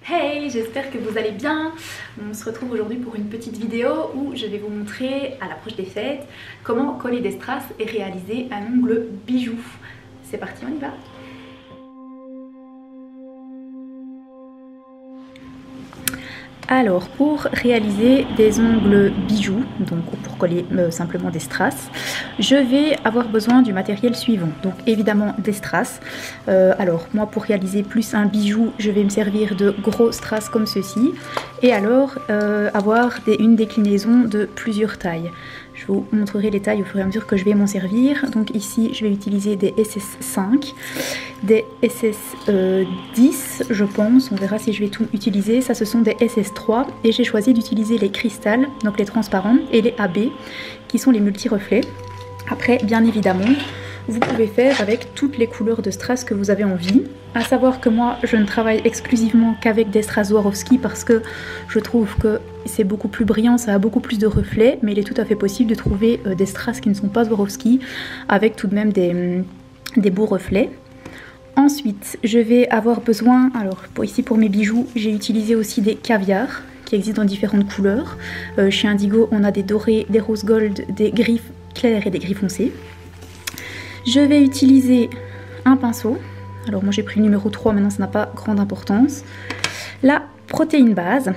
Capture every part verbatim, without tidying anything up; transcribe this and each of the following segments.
Hey, j'espère que vous allez bien. On se retrouve aujourd'hui pour une petite vidéo où je vais vous montrer à l'approche des fêtes comment coller des strass et réaliser un ongle bijou. C'est parti, on y va. Alors pour réaliser des ongles bijoux, donc pour coller euh, simplement des strass, je vais avoir besoin du matériel suivant. Donc évidemment des strass. Euh, alors moi pour réaliser plus un bijou, je vais me servir de gros strass comme ceci. Et alors euh, avoir des, une déclinaison de plusieurs tailles. Je vous montrerai les tailles au fur et à mesure que je vais m'en servir. Donc ici je vais utiliser des S S cinq, des S S dix je pense, on verra si je vais tout utiliser. Ça ce sont des S S trois et j'ai choisi d'utiliser les cristals, donc les transparents, et les A B qui sont les multi-reflets. Après bien évidemment vous pouvez faire avec toutes les couleurs de strass que vous avez envie. À savoir que moi je ne travaille exclusivement qu'avec des strass Swarovski parce que je trouve que c'est beaucoup plus brillant, ça a beaucoup plus de reflets, mais il est tout à fait possible de trouver des strass qui ne sont pas Swarovski avec tout de même des, des beaux reflets. Ensuite je vais avoir besoin, alors pour ici pour mes bijoux j'ai utilisé aussi des caviars qui existent dans différentes couleurs. Euh, chez Indigo on a des dorés, des rose gold, des gris clairs et des gris foncés. Je vais utiliser un pinceau, alors moi j'ai pris le numéro trois, maintenant ça n'a pas grande importance. La protéine base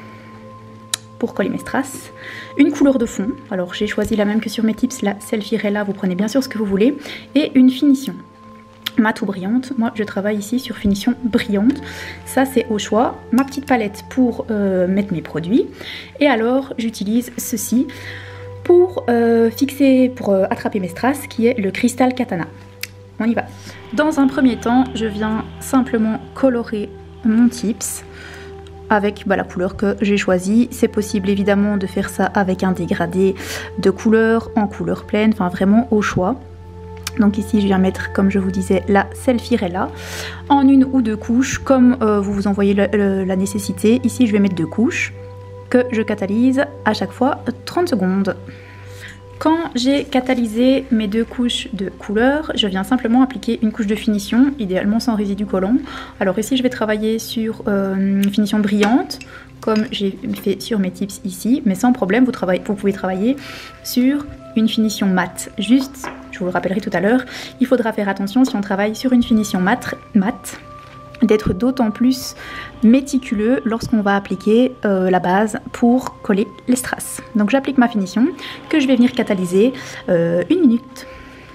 pour coller mes strass, une couleur de fond, alors j'ai choisi la même que sur mes tips, la Selfirella, vous prenez bien sûr ce que vous voulez, et une finition mat ou brillante. Moi je travaille ici sur finition brillante, ça c'est au choix. Ma petite palette pour euh, mettre mes produits, et alors j'utilise ceci pour euh, fixer, pour euh, attraper mes strass, qui est le cristal katana. On y va. Dans un premier temps, je viens simplement colorer mon tips avec bah, la couleur que j'ai choisie. C'est possible évidemment de faire ça avec un dégradé de couleur, en couleur pleine, enfin vraiment au choix. Donc ici je viens mettre, comme je vous disais, la Selfirella en une ou deux couches, comme euh, vous vous en voyez le, le, la nécessité. Ici je vais mettre deux couches que je catalyse à chaque fois trente secondes. Quand j'ai catalysé mes deux couches de couleur, je viens simplement appliquer une couche de finition, idéalement sans résidu collant. Alors ici je vais travailler sur euh, une finition brillante, comme j'ai fait sur mes tips ici, mais sans problème, vous, travaillez, vous pouvez travailler sur une finition mate. Juste, je vous le rappellerai tout à l'heure, il faudra faire attention si on travaille sur une finition mate, mate d'être d'autant plus méticuleux lorsqu'on va appliquer euh, la base pour coller les strass. Donc j'applique ma finition que je vais venir catalyser euh, une minute.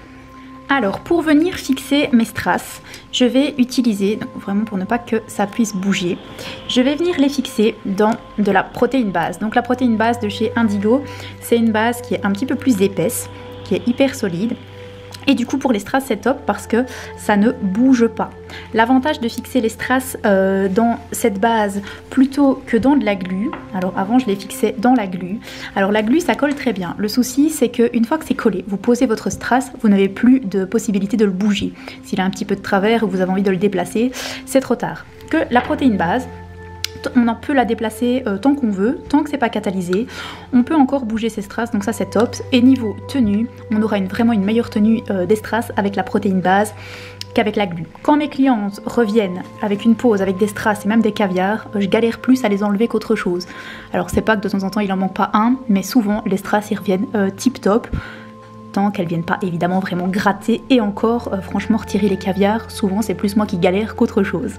Alors pour venir fixer mes strass, je vais utiliser, donc vraiment pour ne pas que ça puisse bouger, je vais venir les fixer dans de la protéine base. Donc la protéine base de chez Indigo, c'est une base qui est un petit peu plus épaisse, qui est hyper solide. Et du coup pour les strass c'est top parce que ça ne bouge pas. L'avantage de fixer les strass euh, dans cette base plutôt que dans de la glu, alors avant je les fixais dans la glu, alors la glu ça colle très bien. Le souci c'est qu'une fois que c'est collé, vous posez votre strass, vous n'avez plus de possibilité de le bouger. S'il a un petit peu de travers ou vous avez envie de le déplacer, c'est trop tard. Que la protéine base, on en peut la déplacer euh, tant qu'on veut, tant que c'est pas catalysé, on peut encore bouger ses strass, donc ça c'est top. Et niveau tenue, on aura une, vraiment une meilleure tenue euh, des strass avec la protéine base qu'avec la glu. Quand mes clientes reviennent avec une pose, avec des strass et même des caviars, euh, je galère plus à les enlever qu'autre chose. Alors c'est pas que de temps en temps il en manque pas un, mais souvent les strass ils reviennent euh, tip top, tant qu'elles viennent pas évidemment vraiment gratter, et encore euh, franchement retirer les caviars, souvent c'est plus moi qui galère qu'autre chose.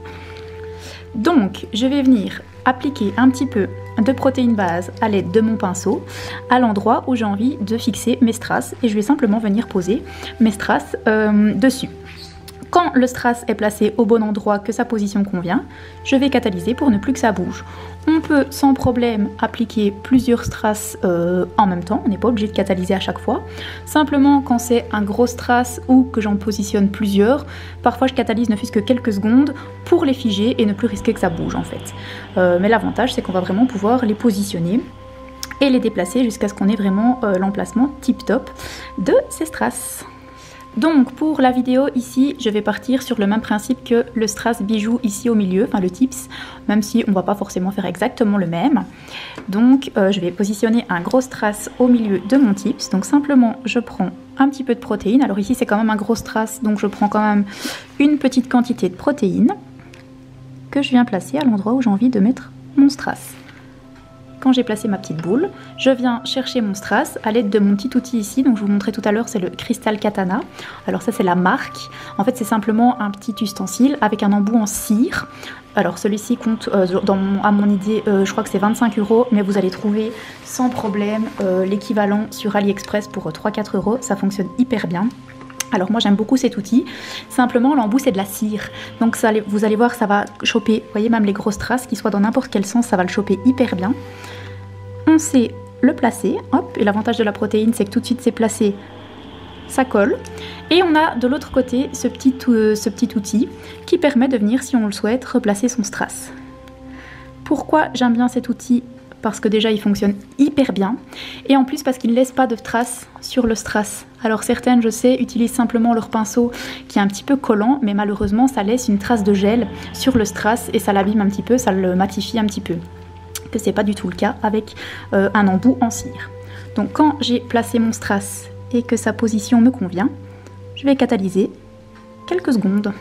Donc je vais venir appliquer un petit peu de protéine base à l'aide de mon pinceau à l'endroit où j'ai envie de fixer mes strass, et je vais simplement venir poser mes strass euh, dessus. Quand le strass est placé au bon endroit, que sa position convient, je vais catalyser pour ne plus que ça bouge. On peut sans problème appliquer plusieurs strass euh, en même temps, on n'est pas obligé de catalyser à chaque fois. Simplement quand c'est un gros strass ou que j'en positionne plusieurs, parfois je catalyse ne fût-ce que quelques secondes pour les figer et ne plus risquer que ça bouge en fait. Euh, mais l'avantage c'est qu'on va vraiment pouvoir les positionner et les déplacer jusqu'à ce qu'on ait vraiment euh, l'emplacement tip top de ces strass. Donc pour la vidéo ici, je vais partir sur le même principe que le strass bijou ici au milieu, enfin le tips, même si on ne va pas forcément faire exactement le même. Donc euh, je vais positionner un gros strass au milieu de mon tips. Donc simplement je prends un petit peu de protéines. Alors ici c'est quand même un gros strass, donc je prends quand même une petite quantité de protéines. que je viens placer à l'endroit où j'ai envie de mettre mon strass. Quand j'ai placé ma petite boule, je viens chercher mon strass à l'aide de mon petit outil ici. Donc je vous montrais tout à l'heure, c'est le Crystal Katana. Alors ça c'est la marque. En fait c'est simplement un petit ustensile avec un embout en cire. Alors celui-ci compte, euh, dans mon, à mon idée, euh, je crois que c'est vingt-cinq euros, mais vous allez trouver sans problème euh, l'équivalent sur AliExpress pour trois à quatre euros. Ça fonctionne hyper bien. Alors moi j'aime beaucoup cet outil, simplement l'embout c'est de la cire, donc ça, vous allez voir ça va choper, vous voyez même les grosses traces, qui soient dans n'importe quel sens, ça va le choper hyper bien. On sait le placer, hop, et l'avantage de la protéine c'est que tout de suite c'est placé, ça colle. Et on a de l'autre côté ce petit, euh, ce petit outil qui permet de venir, si on le souhaite, replacer son strass. Pourquoi j'aime bien cet outil ? Parce que déjà il fonctionne hyper bien et en plus parce qu'il ne laisse pas de traces sur le strass. Alors certaines, je sais, utilisent simplement leur pinceau qui est un petit peu collant, mais malheureusement ça laisse une trace de gel sur le strass et ça l'abîme un petit peu, ça le matifie un petit peu, que c'est pas du tout le cas avec euh, un embout en cire. Donc quand j'ai placé mon strass et que sa position me convient, je vais catalyser quelques secondes.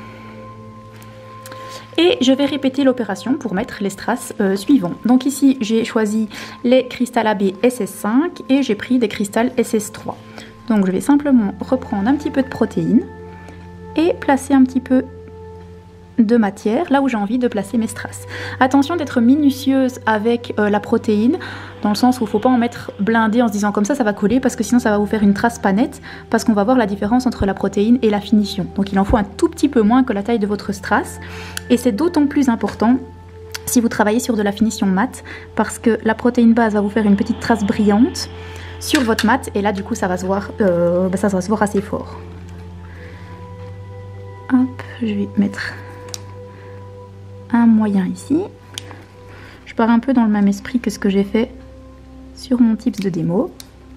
Et je vais répéter l'opération pour mettre les strass euh, suivants. Donc ici, j'ai choisi les Crystal A B S S cinq et j'ai pris des Crystal S S trois. Donc je vais simplement reprendre un petit peu de protéines et placer un petit peu de matière là où j'ai envie de placer mes strass. Attention d'être minutieuse avec euh, la protéine, dans le sens où il ne faut pas en mettre blindé en se disant comme ça ça va coller, parce que sinon ça va vous faire une trace pas nette, parce qu'on va voir la différence entre la protéine et la finition. Donc il en faut un tout petit peu moins que la taille de votre strass, et c'est d'autant plus important si vous travaillez sur de la finition mat, parce que la protéine base va vous faire une petite trace brillante sur votre mat, et là du coup ça va se voir, euh, bah, ça va se voir assez fort. Hop, je vais mettre un moyen ici. Je pars un peu dans le même esprit que ce que j'ai fait sur mon tips de démo.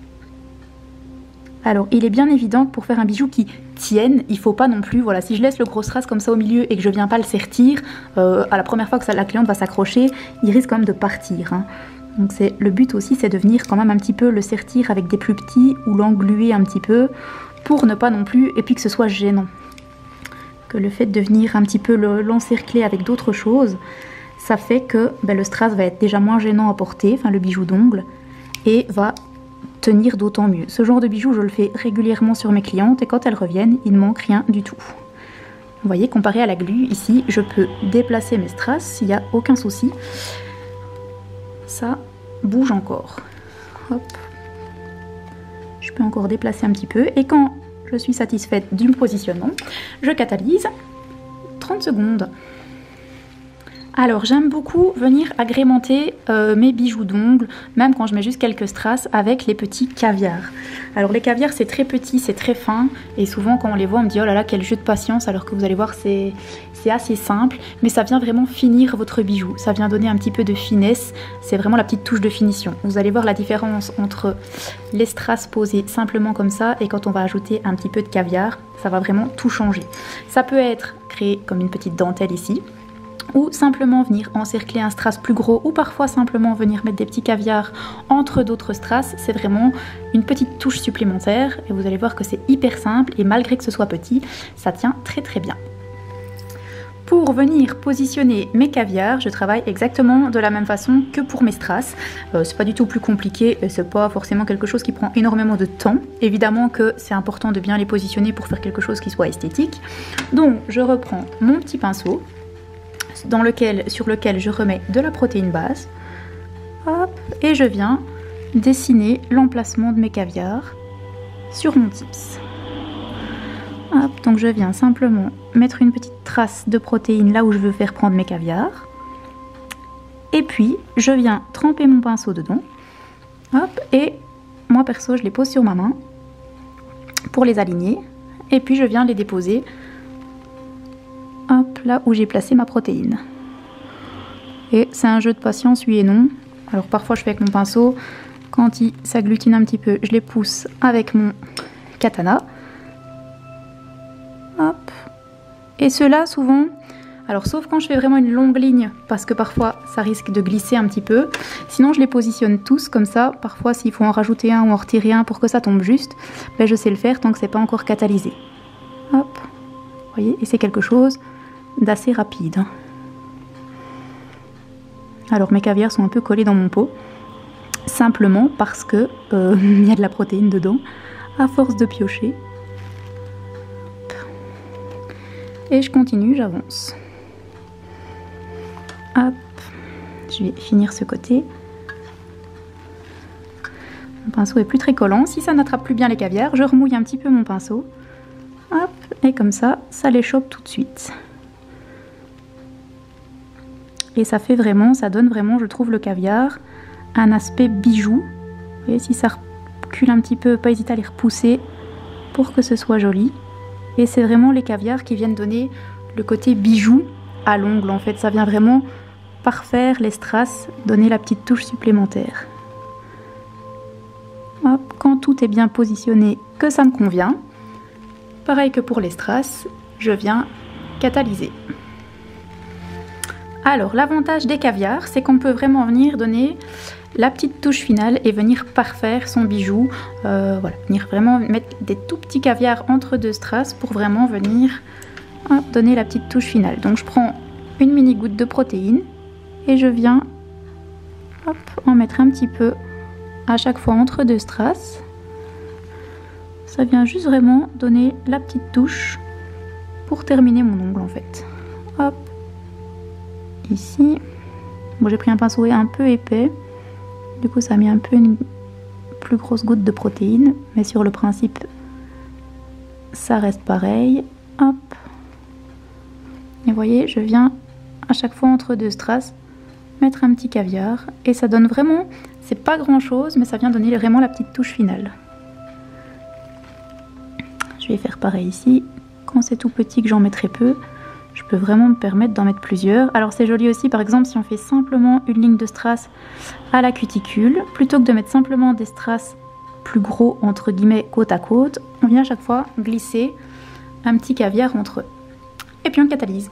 Alors il est bien évident que pour faire un bijou qui tienne, il faut pas non plus, voilà, si je laisse le gros strass comme ça au milieu et que je viens pas le sertir, euh, à la première fois que ça, la cliente va s'accrocher, il risque quand même de partir, hein. Donc c'est le but aussi, c'est de venir quand même un petit peu le sertir avec des plus petits ou l'engluer un petit peu pour ne pas non plus, et puis que ce soit gênant. Que le fait de venir un petit peu l'encercler avec d'autres choses, ça fait que ben, le strass va être déjà moins gênant à porter, enfin le bijou d'ongle, et va tenir d'autant mieux. Ce genre de bijou, je le fais régulièrement sur mes clientes, et quand elles reviennent, il ne manque rien du tout. Vous voyez, comparé à la glu, ici, je peux déplacer mes strass, il n'y a aucun souci. Ça bouge encore. Hop. Je peux encore déplacer un petit peu, et quand je suis satisfaite du positionnement, je catalyse trente secondes. Alors j'aime beaucoup venir agrémenter euh, mes bijoux d'ongles, même quand je mets juste quelques strass, avec les petits caviars. Alors les caviars c'est très petit, c'est très fin, et souvent quand on les voit on me dit oh là là quel jeu de patience, alors que vous allez voir c'est assez simple, mais ça vient vraiment finir votre bijou, ça vient donner un petit peu de finesse, c'est vraiment la petite touche de finition. Vous allez voir la différence entre les strass posés simplement comme ça et quand on va ajouter un petit peu de caviar, ça va vraiment tout changer. Ça peut être créé comme une petite dentelle ici, ou simplement venir encercler un strass plus gros, ou parfois simplement venir mettre des petits caviars entre d'autres strass. C'est vraiment une petite touche supplémentaire et vous allez voir que c'est hyper simple, et malgré que ce soit petit, ça tient très très bien. Pour venir positionner mes caviars, je travaille exactement de la même façon que pour mes strass. Euh, c'est pas du tout plus compliqué et c'est pas forcément quelque chose qui prend énormément de temps. Évidemment que c'est important de bien les positionner pour faire quelque chose qui soit esthétique. Donc je reprends mon petit pinceau, dans lequel, sur lequel je remets de la protéine base, hop, et je viens dessiner l'emplacement de mes caviars sur mon tips. Hop, donc je viens simplement mettre une petite trace de protéine là où je veux faire prendre mes caviars, et puis je viens tremper mon pinceau dedans, hop, et moi perso je les pose sur ma main pour les aligner, et puis je viens les déposer hop, là où j'ai placé ma protéine. Et c'est un jeu de patience, oui et non. Alors parfois je fais avec mon pinceau, quand il s'agglutine un petit peu, je les pousse avec mon katana. Hop. Et ceux-là, souvent, alors sauf quand je fais vraiment une longue ligne, parce que parfois ça risque de glisser un petit peu, sinon je les positionne tous comme ça. Parfois s'il faut en rajouter un ou en retirer un pour que ça tombe juste, ben je sais le faire tant que c'est pas encore catalysé. Hop. Vous voyez, et c'est quelque chose d'assez rapide. Alors mes caviars sont un peu collés dans mon pot, simplement parce que euh, il y a de la protéine dedans, à force de piocher. Et je continue, j'avance. Hop, je vais finir ce côté. Mon pinceau est plus très collant. Si ça n'attrape plus bien les caviars, je remouille un petit peu mon pinceau. Hop, et comme ça, ça les chope tout de suite. Et ça fait vraiment, ça donne vraiment, je trouve, le caviar un aspect bijou. Vous voyez, si ça recule un petit peu, pas hésiter à les repousser pour que ce soit joli. Et c'est vraiment les caviars qui viennent donner le côté bijou à l'ongle. En fait, ça vient vraiment parfaire les strass, donner la petite touche supplémentaire. Hop, quand tout est bien positionné, que ça me convient. Pareil que pour les strass, je viens catalyser. Alors, l'avantage des caviars, c'est qu'on peut vraiment venir donner la petite touche finale et venir parfaire son bijou. Euh, voilà, venir vraiment mettre des tout petits caviars entre deux strass pour vraiment venir hein, donner la petite touche finale. Donc, je prends une mini goutte de protéine et je viens hop, en mettre un petit peu à chaque fois entre deux strass. Ça vient juste vraiment donner la petite touche pour terminer mon ongle en fait. Hop, ici. Bon, j'ai pris un pinceau un peu épais. Du coup, ça a mis un peu une plus grosse goutte de protéine. Mais sur le principe, ça reste pareil. Hop. Et vous voyez, je viens à chaque fois entre deux strass mettre un petit caviar. Et ça donne vraiment, c'est pas grand chose, mais ça vient donner vraiment la petite touche finale. Je vais faire pareil ici. Quand c'est tout petit, que j'en mettrai peu, je peux vraiment me permettre d'en mettre plusieurs. Alors c'est joli aussi, par exemple, si on fait simplement une ligne de strass à la cuticule, plutôt que de mettre simplement des strass plus gros, entre guillemets, côte à côte, on vient à chaque fois glisser un petit caviar entre eux. Et puis on catalyse.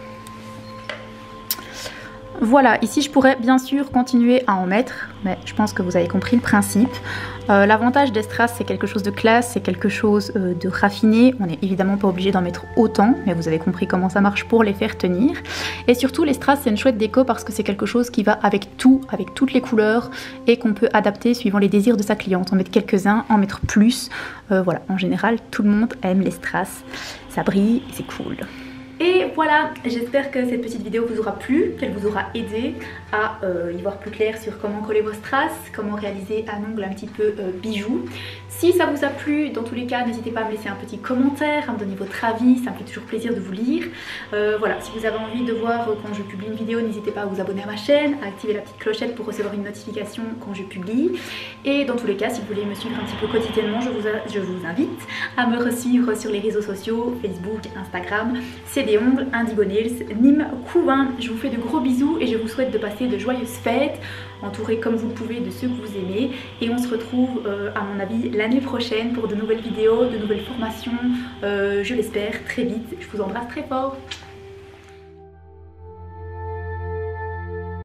Voilà, ici je pourrais bien sûr continuer à en mettre, mais je pense que vous avez compris le principe. Euh, L'avantage des strass, c'est quelque chose de classe, c'est quelque chose euh, de raffiné. On n'est évidemment pas obligé d'en mettre autant, mais vous avez compris comment ça marche pour les faire tenir. Et surtout, les strass, c'est une chouette déco parce que c'est quelque chose qui va avec tout, avec toutes les couleurs, et qu'on peut adapter suivant les désirs de sa cliente. En mettre quelques-uns, en mettre plus. Euh, voilà, en général, tout le monde aime les strass. Ça brille et c'est cool. Et voilà, j'espère que cette petite vidéo vous aura plu, qu'elle vous aura aidé à euh, y voir plus clair sur comment coller vos strass, comment réaliser un ongle un petit peu euh, bijou. Si ça vous a plu, dans tous les cas, n'hésitez pas à me laisser un petit commentaire, à me donner votre avis, ça me fait toujours plaisir de vous lire. Euh, voilà, si vous avez envie de voir euh, quand je publie une vidéo, n'hésitez pas à vous abonner à ma chaîne, à activer la petite clochette pour recevoir une notification quand je publie. Et dans tous les cas, si vous voulez me suivre un petit peu quotidiennement, je vous, a, je vous invite à me suivre sur les réseaux sociaux, Facebook, Instagram, c'est des ongles, Indigo Nails, Nîmes Couvain. Je vous fais de gros bisous et je vous souhaite de passer de joyeuses fêtes, entourées comme vous le pouvez de ceux que vous aimez. Et on se retrouve euh, à mon avis l'année prochaine pour de nouvelles vidéos, de nouvelles formations, euh, je l'espère très vite. Je vous embrasse très fort.